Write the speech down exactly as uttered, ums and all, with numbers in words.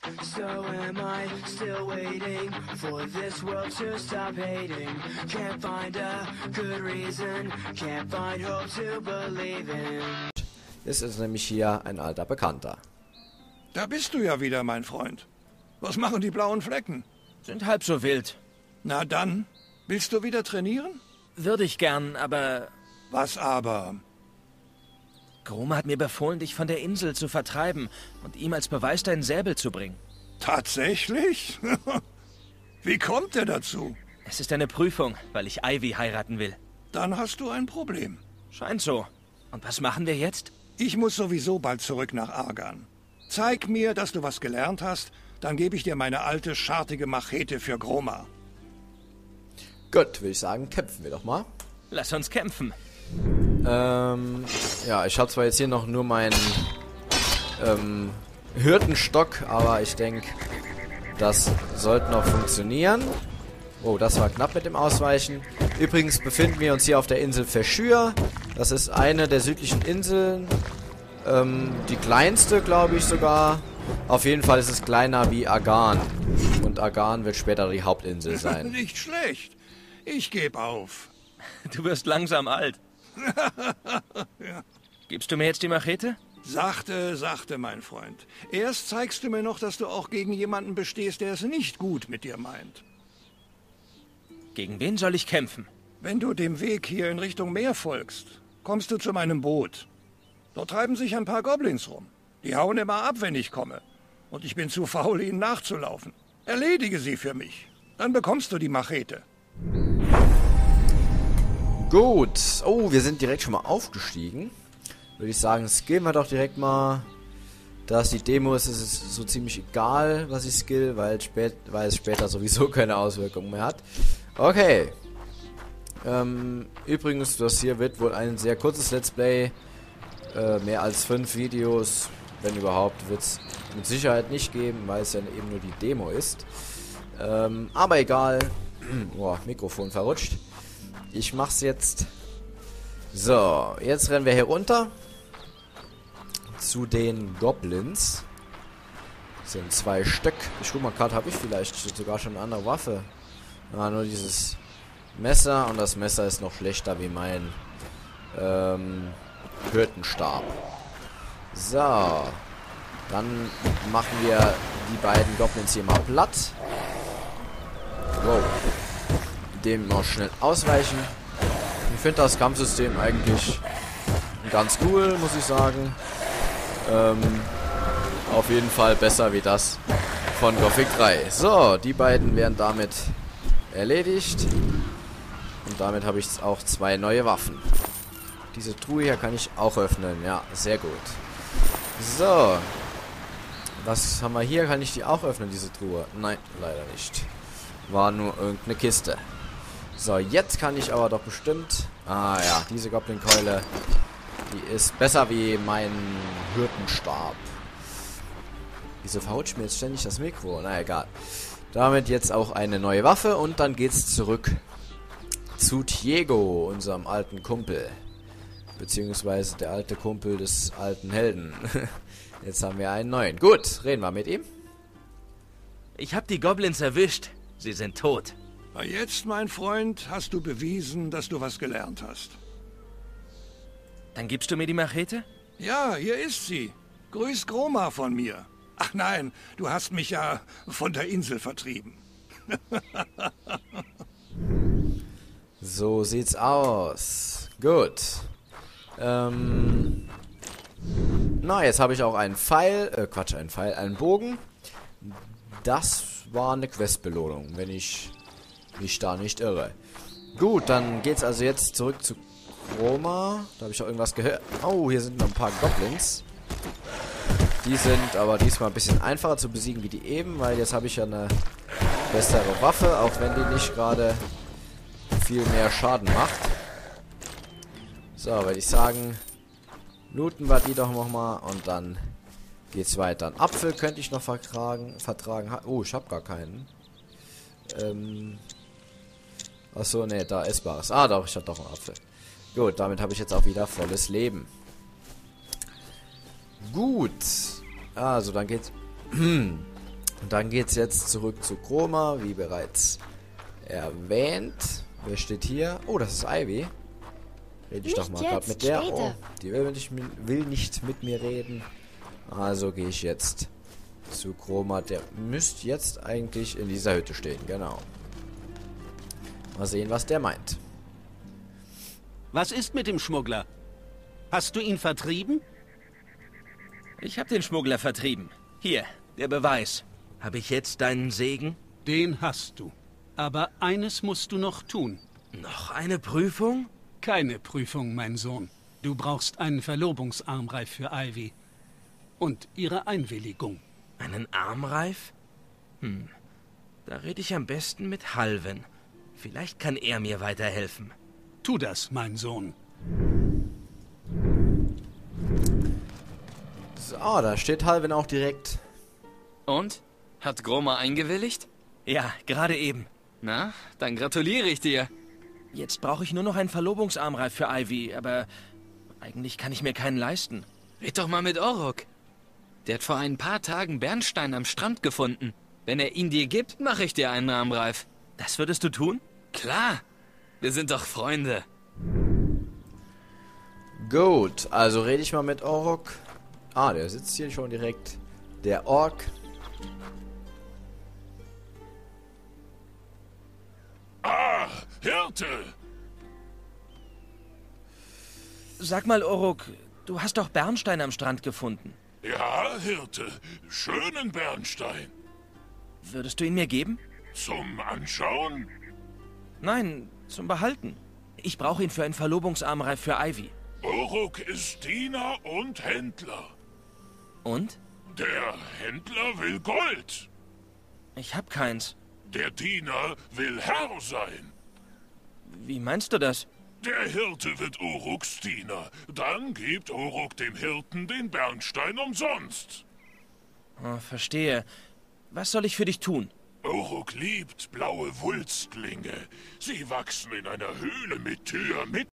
So am I still waiting for this world to stop hating. Can't find a good reason, can't find hope to believe in. Es ist nämlich hier ein alter Bekannter. Da bist du ja wieder, mein Freund. Was machen die blauen Flecken? Sind halb so wild. Na dann, willst du wieder trainieren? Würde ich gern, aber... Was aber? Groma hat mir befohlen, dich von der Insel zu vertreiben und ihm als Beweis deinen Säbel zu bringen. Tatsächlich? Wie kommt er dazu? Es ist eine Prüfung, weil ich Ivy heiraten will. Dann hast du ein Problem. Scheint so. Und was machen wir jetzt? Ich muss sowieso bald zurück nach Argan. Zeig mir, dass du was gelernt hast, dann gebe ich dir meine alte, schartige Machete für Groma. Gut, würde ich sagen, kämpfen wir doch mal. Lass uns kämpfen. Ähm, ja, ich habe zwar jetzt hier noch nur meinen ähm, Hirtenstock, aber ich denke, das sollte noch funktionieren. Oh, das war knapp mit dem Ausweichen. Übrigens befinden wir uns hier auf der Insel Verschür. Das ist eine der südlichen Inseln. Ähm, die kleinste, glaube ich sogar. Auf jeden Fall ist es kleiner wie Argan. Und Argan wird später die Hauptinsel sein. Nicht schlecht. Ich gebe auf. Du wirst langsam alt. Ja. Gibst du mir jetzt die Machete? Sachte, sachte, mein Freund. Erst zeigst du mir noch, dass du auch gegen jemanden bestehst, der es nicht gut mit dir meint. Gegen wen soll ich kämpfen? Wenn du dem Weg hier in Richtung Meer folgst, kommst du zu meinem Boot. Dort treiben sich ein paar Goblins rum. Die hauen immer ab, wenn ich komme. Und ich bin zu faul, ihnen nachzulaufen. Erledige sie für mich. Dann bekommst du die Machete. Gut. Oh, wir sind direkt schon mal aufgestiegen. Würde ich sagen, skillen wir doch direkt mal. Da es die Demo ist, ist es so ziemlich egal, was ich skill, weil, spät, weil es später sowieso keine Auswirkungen mehr hat. Okay. Ähm, übrigens, das hier wird wohl ein sehr kurzes Let's Play. Äh, mehr als fünf Videos, wenn überhaupt, wird es mit Sicherheit nicht geben, weil es ja eben nur die Demo ist. Ähm, aber egal. Boah, Mikrofon verrutscht. Ich mach's jetzt. So, jetzt rennen wir hier runter. Zu den Goblins. Das sind zwei Stück. Ich guck mal gerade, habe ich vielleicht sogar schon eine andere Waffe. Ah, nur dieses Messer. Und das Messer ist noch schlechter wie mein ähm, Hirtenstab. So. Dann machen wir die beiden Goblins hier mal platt. Wow. Dem noch schnell ausweichen. Ich finde das Kampfsystem eigentlich ganz cool, muss ich sagen. Ähm, auf jeden Fall besser wie das von Gothic drei. So, die beiden werden damit erledigt. Und damit habe ich jetzt auch zwei neue Waffen. Diese Truhe hier kann ich auch öffnen. Ja, sehr gut. So. Was haben wir hier? Kann ich die auch öffnen, diese Truhe? Nein, leider nicht. War nur irgendeine Kiste. So, jetzt kann ich aber doch bestimmt... Ah ja, diese Goblin-Keule, die ist besser wie mein Hirtenstab. Wieso verrutscht mir jetzt ständig das Mikro? Na egal. Damit jetzt auch eine neue Waffe und dann geht's zurück zu Diego, unserem alten Kumpel. Beziehungsweise der alte Kumpel des alten Helden. Jetzt haben wir einen neuen. Gut, reden wir mit ihm. Ich habe die Goblins erwischt. Sie sind tot. Jetzt, mein Freund, hast du bewiesen, dass du was gelernt hast. Dann gibst du mir die Machete? Ja, hier ist sie. Grüß Groma von mir. Ach nein, du hast mich ja von der Insel vertrieben. So sieht's aus. Gut. Ähm... Na, jetzt habe ich auch einen Pfeil, äh, Quatsch, einen Pfeil, einen Bogen. Das war eine Questbelohnung, wenn ich mich da nicht irre. Gut, dann geht's also jetzt zurück zu Groma. Da habe ich auch irgendwas gehört. Oh, hier sind noch ein paar Goblins. Die sind aber diesmal ein bisschen einfacher zu besiegen wie die eben, weil jetzt habe ich ja eine bessere Waffe, auch wenn die nicht gerade viel mehr Schaden macht. So, würde ich sagen, looten wir die doch nochmal und dann geht's weiter. Einen Apfel könnte ich noch vertragen. vertragen. Oh, ich habe gar keinen. Ähm... Achso, ne, da essbares. Ah, doch, ich hatte doch einen Apfel. Gut, damit habe ich jetzt auch wieder volles Leben. Gut. Also, dann geht's Und dann geht's jetzt zurück zu Chroma, wie bereits erwähnt. Wer steht hier? Oh, das ist Ivy. Rede ich doch mal gerade mit der. Oh, die will nicht, will nicht mit mir reden. Also gehe ich jetzt zu Chroma. Der müsste jetzt eigentlich in dieser Hütte stehen, genau. Mal sehen, was der meint. Was ist mit dem Schmuggler? Hast du ihn vertrieben? Ich habe den Schmuggler vertrieben. Hier, der Beweis. Habe ich jetzt deinen Segen? Den hast du. Aber eines musst du noch tun. Noch eine Prüfung? Keine Prüfung, mein Sohn. Du brauchst einen Verlobungsarmreif für Ivy. Und ihre Einwilligung. Einen Armreif? Hm, da rede ich am besten mit Halven. Vielleicht kann er mir weiterhelfen. Tu das, mein Sohn. So, da steht Halven auch direkt. Und? Hat Chroma eingewilligt? Ja, gerade eben. Na, dann gratuliere ich dir. Jetzt brauche ich nur noch einen Verlobungsarmreif für Ivy, aber eigentlich kann ich mir keinen leisten. Red doch mal mit Orok. Der hat vor ein paar Tagen Bernstein am Strand gefunden. Wenn er ihn dir gibt, mache ich dir einen Armreif. Das würdest du tun? Klar. Wir sind doch Freunde. Gut, also rede ich mal mit Orok. Ah, der sitzt hier schon direkt. Der Ork. Ah, Hirte! Sag mal, Orok, du hast doch Bernstein am Strand gefunden. Ja, Hirte. Schönen Bernstein. Würdest du ihn mir geben? Zum Anschauen? Nein, zum Behalten. Ich brauche ihn für einen Verlobungsarmreif für Ivy. Orok ist Diener und Händler. Und? Der Händler will Gold. Ich hab keins. Der Diener will Herr sein. Wie meinst du das? Der Hirte wird Oroks Diener. Dann gibt Orok dem Hirten den Bernstein umsonst. Oh, verstehe. Was soll ich für dich tun? Orok liebt blaue Wulstlinge. Sie wachsen in einer Höhle mit Tür mitten